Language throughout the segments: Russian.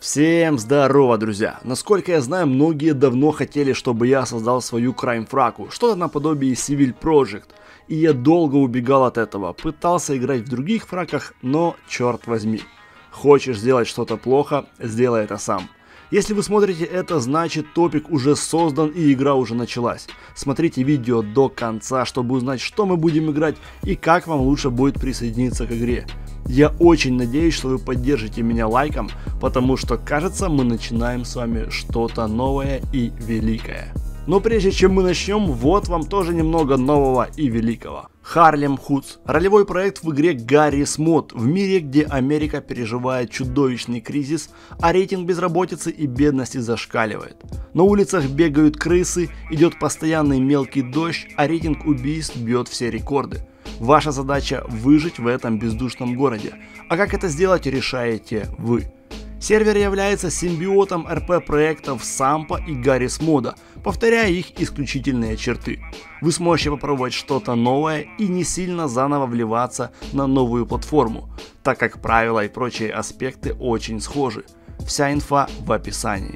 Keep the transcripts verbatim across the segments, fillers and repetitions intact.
Всем здорово, друзья! Насколько я знаю, многие давно хотели, чтобы я создал свою крайм-фраку, что-то наподобие Civil Project, и я долго убегал от этого, пытался играть в других фраках, но черт возьми. Хочешь сделать что-то плохо, сделай это сам. Если вы смотрите это, значит топик уже создан и игра уже началась. Смотрите видео до конца, чтобы узнать, что мы будем играть и как вам лучше будет присоединиться к игре. Я очень надеюсь, что вы поддержите меня лайком, потому что, кажется, мы начинаем с вами что-то новое и великое. Но прежде чем мы начнем, вот вам тоже немного нового и великого. Harlem Hoods – ролевой проект в игре Garry's Mod, в мире, где Америка переживает чудовищный кризис, а рейтинг безработицы и бедности зашкаливает. На улицах бегают крысы, идет постоянный мелкий дождь, а рейтинг убийств бьет все рекорды. Ваша задача – выжить в этом бездушном городе, а как это сделать, решаете вы. Сервер является симбиотом эр пи проектов Сампа и Garry's Mod, повторяя их исключительные черты. Вы сможете попробовать что-то новое и не сильно заново вливаться на новую платформу, так как правила и прочие аспекты очень схожи. Вся инфа в описании.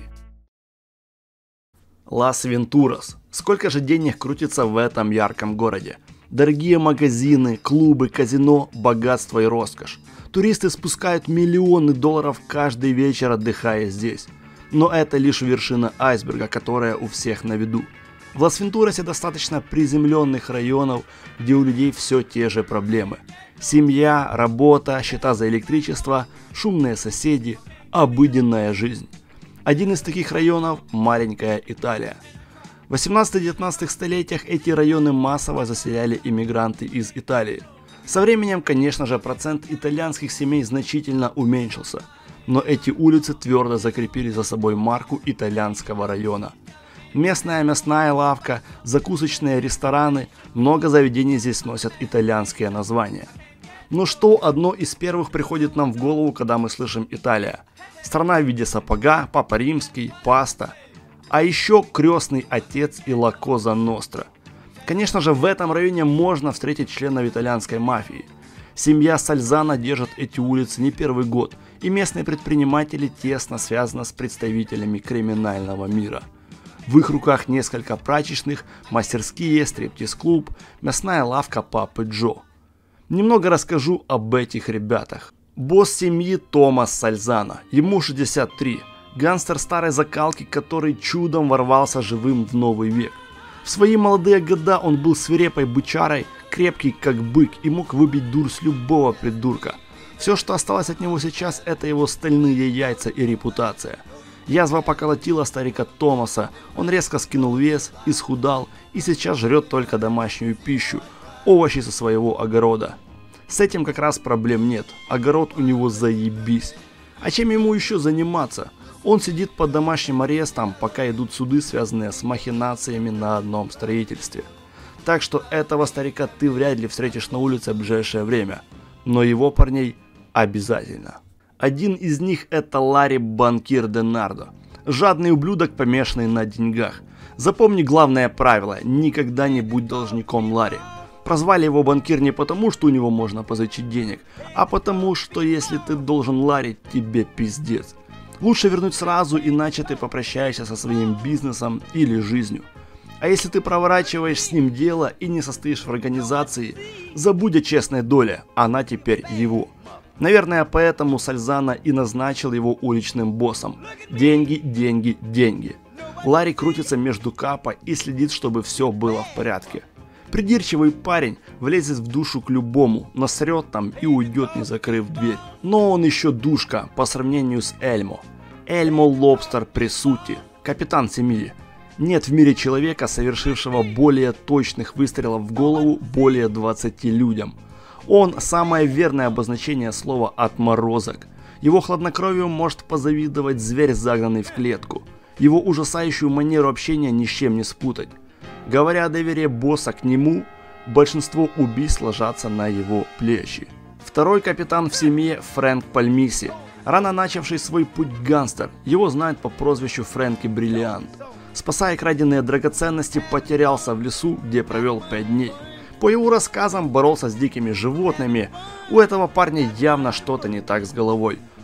Лас-Вентурас. Сколько же денег крутится в этом ярком городе? Дорогие магазины, клубы, казино, богатство и роскошь. Туристы спускают миллионы долларов каждый вечер, отдыхая здесь. Но это лишь вершина айсберга, которая у всех на виду. В Лас-Вентурасе достаточно приземленных районов, где у людей все те же проблемы. Семья, работа, счета за электричество, шумные соседи, обыденная жизнь. Один из таких районов – маленькая Италия. В восемнадцатом-девятнадцатом столетиях эти районы массово заселяли иммигранты из Италии. Со временем, конечно же, процент итальянских семей значительно уменьшился, но эти улицы твердо закрепили за собой марку итальянского района. Местная мясная лавка, закусочные рестораны, много заведений здесь носят итальянские названия. Но что одно из первых приходит нам в голову, когда мы слышим Италия? Страна в виде сапога, Папа Римский, паста. А еще крестный отец и Ла Коза Ностра. Конечно же, в этом районе можно встретить членов итальянской мафии. Семья Сальзано держит эти улицы не первый год, и местные предприниматели тесно связаны с представителями криминального мира. В их руках несколько прачечных, мастерские, стриптиз-клуб, мясная лавка Папы Джо. Немного расскажу об этих ребятах. Босс семьи Томас Сальзано, ему шестьдесят три. Гангстер старой закалки, который чудом ворвался живым в новый век. В свои молодые года он был свирепой бычарой, крепкий как бык и мог выбить дурь с любого придурка. Все, что осталось от него сейчас, это его стальные яйца и репутация. Язва поколотила старика Томаса, он резко скинул вес, исхудал и сейчас жрет только домашнюю пищу, овощи со своего огорода. С этим как раз проблем нет, огород у него заебись. А чем ему еще заниматься? Он сидит под домашним арестом, пока идут суды, связанные с махинациями на одном строительстве. Так что этого старика ты вряд ли встретишь на улице в ближайшее время. Но его парней обязательно. Один из них это Ларри Банкир Денардо. Жадный ублюдок, помешанный на деньгах. Запомни главное правило: никогда не будь должником Ларри. Прозвали его банкир не потому, что у него можно позычить денег, а потому, что если ты должен Ларри, тебе пиздец. Лучше вернуть сразу, иначе ты попрощаешься со своим бизнесом или жизнью. А если ты проворачиваешь с ним дело и не состоишь в организации, забудь о честной доле, она теперь его. Наверное, поэтому Сальзано и назначил его уличным боссом. Деньги, деньги, деньги. Ларри крутится между Капо и следит, чтобы все было в порядке. Придирчивый парень влезет в душу к любому, насрет там и уйдет, не закрыв дверь. Но он еще душка по сравнению с Эльмо. Эльмо Лобстер при сути, капитан семьи. Нет в мире человека, совершившего более точных выстрелов в голову более двадцати людям. Он самое верное обозначение слова «отморозок». Его хладнокровию может позавидовать зверь, загнанный в клетку. Его ужасающую манеру общения ни с чем не спутать. Говоря о доверии босса к нему, большинство убийств ложатся на его плечи. Второй капитан в семье Фрэнк Пальмиси, рано начавший свой путь гангстер, его знают по прозвищу Фрэнки Бриллиант. Спасая краденные драгоценности, потерялся в лесу, где провел пять дней. По его рассказам боролся с дикими животными, у этого парня явно что-то не так с головой.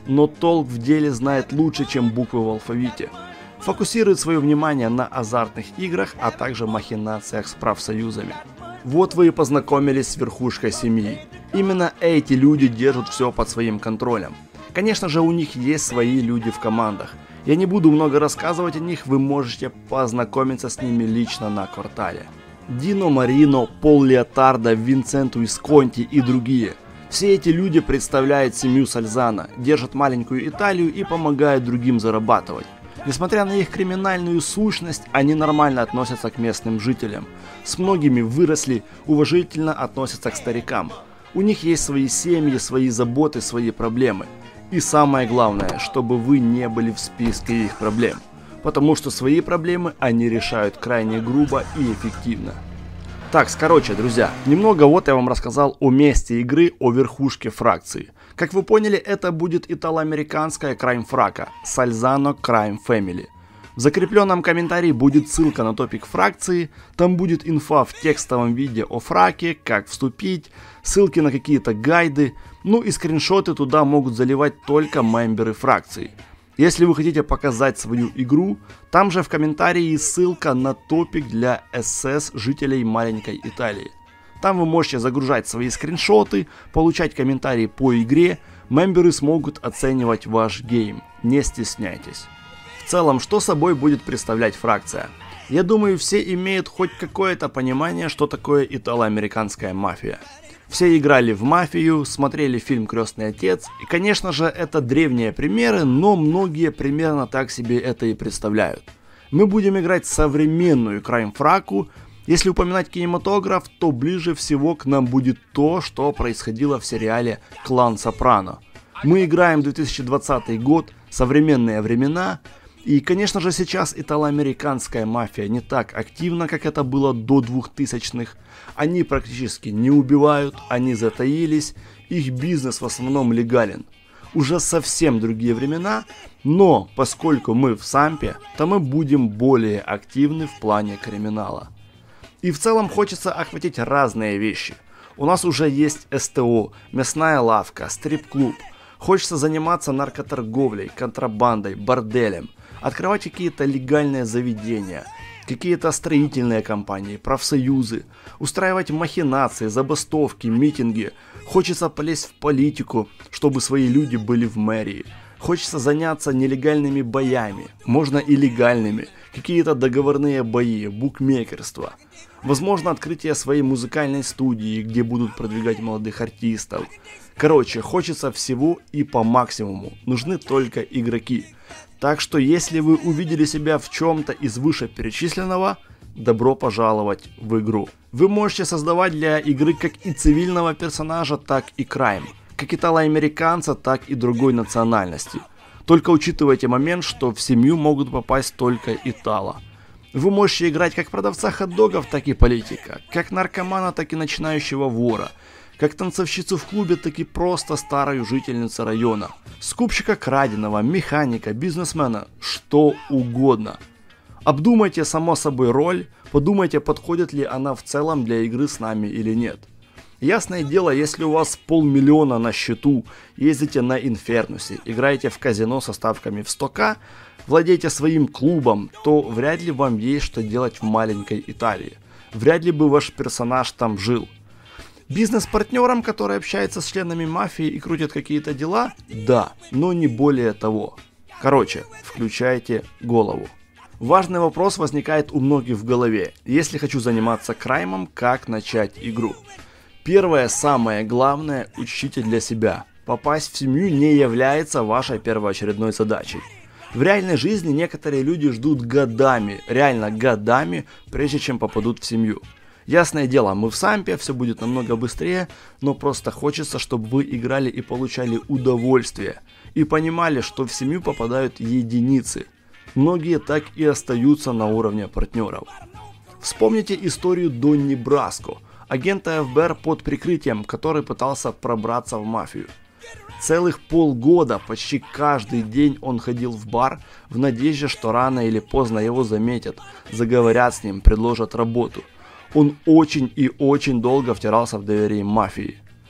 но толк в деле знает лучше, чем буквы в алфавите. Фокусирует свое внимание на азартных играх, а также махинациях с профсоюзами. Вот вы и познакомились с верхушкой семьи. Именно эти люди держат все под своим контролем. Конечно же, у них есть свои люди в командах. Я не буду много рассказывать о них, вы можете познакомиться с ними лично на квартале. Дино Марино, Пол Леотардо, Винсенту Висконти и другие. Все эти люди представляют семью Сальзано, держат маленькую Италию и помогают другим зарабатывать. Несмотря на их криминальную сущность, они нормально относятся к местным жителям. С многими выросли, уважительно относятся к старикам. У них есть свои семьи, свои заботы, свои проблемы. И самое главное, чтобы вы не были в списке их проблем. Потому что свои проблемы они решают крайне грубо и эффективно. Так, короче, друзья, немного вот я вам рассказал о месте игры, о верхушке фракции. Как вы поняли, это будет итало-американская крайм-фрака Сальзано Crime Family. В закрепленном комментарии будет ссылка на топик фракции, там будет инфа в текстовом виде о фраке, как вступить, ссылки на какие-то гайды, ну и скриншоты туда могут заливать только мемберы фракции. Если вы хотите показать свою игру, там же в комментарии ссылка на топик для эс эс жителей маленькой Италии. Там вы можете загружать свои скриншоты, получать комментарии по игре, мемберы смогут оценивать ваш гейм, не стесняйтесь. В целом, что собой будет представлять фракция? Я думаю, все имеют хоть какое-то понимание, что такое итало-американская мафия. Все играли в мафию, смотрели фильм «Крестный отец», и, конечно же, это древние примеры, но многие примерно так себе это и представляют. Мы будем играть современную крайм-фраку. Если упоминать кинематограф, то ближе всего к нам будет то, что происходило в сериале «Клан Сопрано». Мы играем две тысячи двадцатый год, современные времена, и, конечно же, сейчас итало-американская мафия не так активна, как это было до двухтысячных. Они практически не убивают, они затаились, их бизнес в основном легален. Уже совсем другие времена, но поскольку мы в Сампе, то мы будем более активны в плане криминала. И в целом хочется охватить разные вещи. У нас уже есть эс тэ о, мясная лавка, стрип-клуб. Хочется заниматься наркоторговлей, контрабандой, борделем, открывать какие-то легальные заведения, какие-то строительные компании, профсоюзы, устраивать махинации, забастовки, митинги. Хочется полезть в политику, чтобы свои люди были в мэрии. Хочется заняться нелегальными боями, можно и легальными, какие-то договорные бои, букмекерство. Возможно, открытие своей музыкальной студии, где будут продвигать молодых артистов. Короче, хочется всего и по максимуму, нужны только игроки. Так что если вы увидели себя в чем-то из вышеперечисленного, добро пожаловать в игру. Вы можете создавать для игры как и цивильного персонажа, так и крайм, как итало-американца, так и другой национальности. Только учитывайте момент, что в семью могут попасть только итало. Вы можете играть как продавца хот-догов, так и политика, как наркомана, так и начинающего вора, как танцовщицу в клубе, так и просто старую жительницу района, скупщика краденого, механика, бизнесмена, что угодно. Обдумайте само собой роль, подумайте, подходит ли она в целом для игры с нами или нет. Ясное дело, если у вас полмиллиона на счету, ездите на Инфернусе, играете в казино со ставками в сто ка, владеете своим клубом, то вряд ли вам есть что делать в маленькой Италии. Вряд ли бы ваш персонаж там жил. Бизнес-партнерам, которые общаются с членами мафии и крутят какие-то дела, да, но не более того. Короче, включайте голову. Важный вопрос возникает у многих в голове. Если хочу заниматься краймом, как начать игру? Первое, самое главное, учтите для себя. Попасть в семью не является вашей первоочередной задачей. В реальной жизни некоторые люди ждут годами, реально годами, прежде чем попадут в семью. Ясное дело, мы в Сампе, все будет намного быстрее, но просто хочется, чтобы вы играли и получали удовольствие. И понимали, что в семью попадают единицы. Многие так и остаются на уровне партнеров. Вспомните историю Донни Браско, агента эф бэ эр под прикрытием, который пытался пробраться в мафию. Целых полгода, почти каждый день он ходил в бар в надежде, что рано или поздно его заметят, заговорят с ним, предложат работу. Он очень и очень долго втирался в доверие мафии.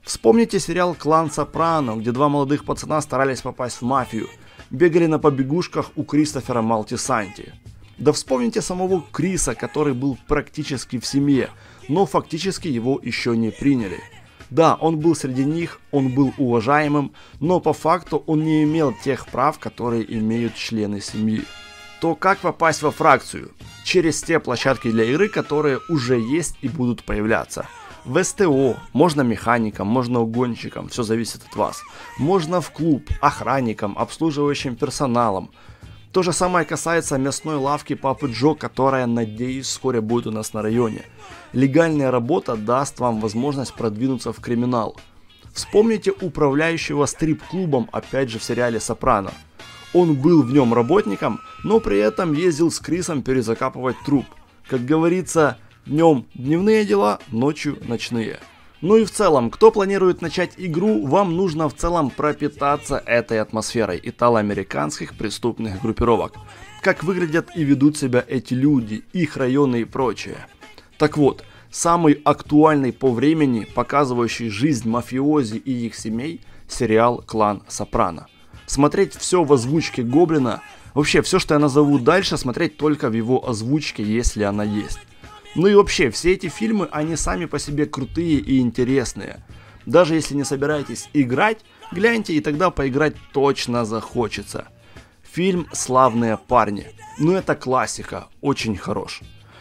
Вспомните сериал «Клан Сопрано», где два молодых пацана старались попасть в мафию, бегали на побегушках у Кристофера Молтисанти. Да вспомните самого Криса, который был практически в семье, но фактически его еще не приняли. Да, он был среди них, он был уважаемым, но по факту он не имел тех прав, которые имеют члены семьи. То как попасть во фракцию? Через те площадки для игры, которые уже есть и будут появляться. В СТО, можно механиком, можно угонщиком, все зависит от вас. Можно в клуб, охранником, обслуживающим персоналом. То же самое касается мясной лавки Папы Джо, которая, надеюсь, вскоре будет у нас на районе. Легальная работа даст вам возможность продвинуться в криминал. Вспомните управляющего стрип-клубом, опять же в сериале «Сопрано». Он был в нем работником, но при этом ездил с Крисом перезакапывать труп. Как говорится, днем дневные дела, ночью ночные. Ну и в целом, кто планирует начать игру, вам нужно в целом пропитаться этой атмосферой итало-американских преступных группировок. Как выглядят и ведут себя эти люди, их районы и прочее. Так вот, самый актуальный по времени, показывающий жизнь мафиози и их семей, сериал «Клан Сопрано». Смотреть все в озвучке Гоблина, вообще все, что я назову дальше, смотреть только в его озвучке, если она есть. Ну и вообще, все эти фильмы, они сами по себе крутые и интересные. Даже если не собираетесь играть, гляньте, и тогда поиграть точно захочется. Фильм «Славные парни». Ну это классика, очень хорош.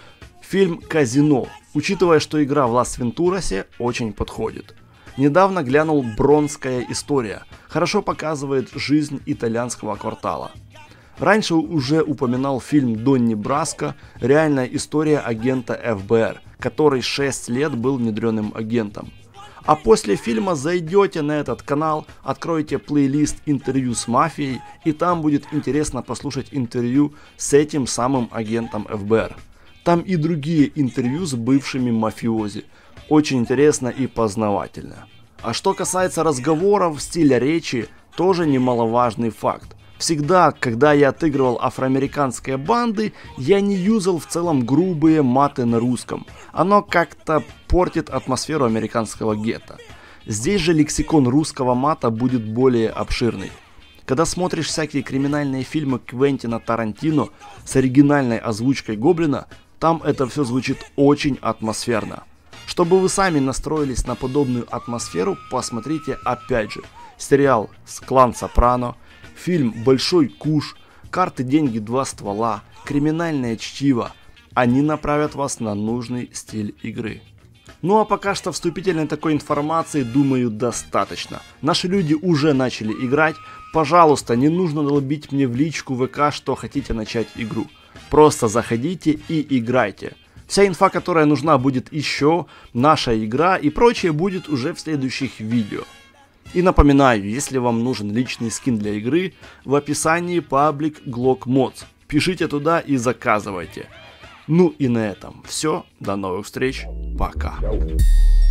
Фильм «Казино», учитывая, что игра в Лас-Вентурасе, очень подходит. Недавно глянул «Бронская история». Хорошо показывает жизнь итальянского квартала. Раньше уже упоминал фильм «Донни Браско», реальная история агента эф бэ эр, который шесть лет был внедренным агентом. А после фильма зайдете на этот канал, откроете плейлист интервью с мафией, и там будет интересно послушать интервью с этим самым агентом эф бэ эр. Там и другие интервью с бывшими мафиози. Очень интересно и познавательно. А что касается разговоров, стиля речи, тоже немаловажный факт. Всегда, когда я отыгрывал афроамериканские банды, я не юзал в целом грубые маты на русском. Оно как-то портит атмосферу американского гетто. Здесь же лексикон русского мата будет более обширный. Когда смотришь всякие криминальные фильмы Квентина Тарантино с оригинальной озвучкой Гоблина, там это все звучит очень атмосферно. Чтобы вы сами настроились на подобную атмосферу, посмотрите опять же сериал «Клан Сопрано», фильм «Большой куш», «Карты, деньги, два ствола», «Криминальное чтиво». Они направят вас на нужный стиль игры. Ну а пока что вступительной такой информации, думаю, достаточно. Наши люди уже начали играть. Пожалуйста, не нужно долбить мне в личку вэ ка, что хотите начать игру. Просто заходите и играйте. Вся инфа, которая нужна, будет еще, наша игра и прочее будет уже в следующих видео. И напоминаю, если вам нужен личный скин для игры, в описании паблик Glock Mods. Пишите туда и заказывайте. Ну и на этом все. До новых встреч. Пока.